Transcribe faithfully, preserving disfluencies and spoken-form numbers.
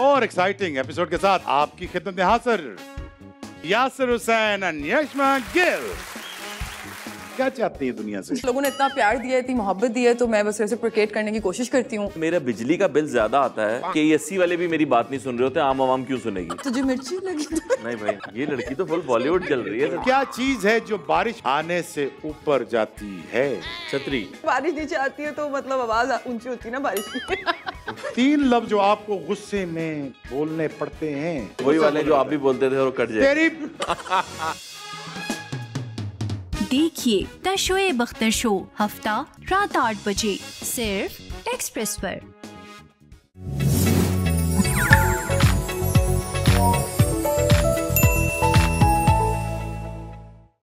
और exciting episode के साथ आपकी खिदमत में हाजिर यासिर हुसैन एंड यशमा गिल। क्या चाहती है दुनिया से? लोगों ने इतना प्यार दिया है, इतनी मोहब्बत दी है, तो मैं बस रेसिप्रोकेट करने की कोशिश करती हूँ। मेरा बिजली का बिल ज्यादा आता है कि एसी वाले भी मेरी बात नहीं सुन रहे होते, आम आवाम क्यों सुनेगी? तुझे मिर्ची लगी? नहीं भाई, ये लड़की तो फुल बॉलीवुड चल रही है। क्या चीज है जो बारिश आने से ऊपर जाती है? छतरी। बारिश नीचे आती है तो मतलब आवाज ऊंची होती है ना बारिश की। तीन लफ्ज जो आपको गुस्से में बोलने पड़ते हैं, वही वाले जो आप भी बोलते थे और कट जाए। तेरी देखिए द शोएब अख्तर शो, हफ्ता रात आठ बजे सिर्फ एक्सप्रेस पर।